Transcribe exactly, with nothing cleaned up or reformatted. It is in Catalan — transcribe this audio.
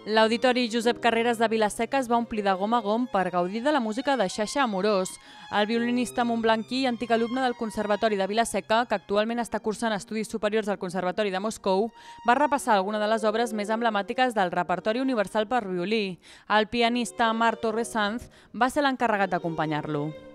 L'Auditori Josep Carreras de Vila-seca es va omplir de gom a gom per gaudir de la música de Xaxa Amorós. El violinista montblanquí i antic alumne del Conservatori de Vila-seca, que actualment està cursant estudis superiors al Conservatori de Moscou, va repassar alguna de les obres més emblemàtiques del repertori universal per violí. El pianista Marc Torres Sanz va ser l'encarregat d'acompanyar-lo.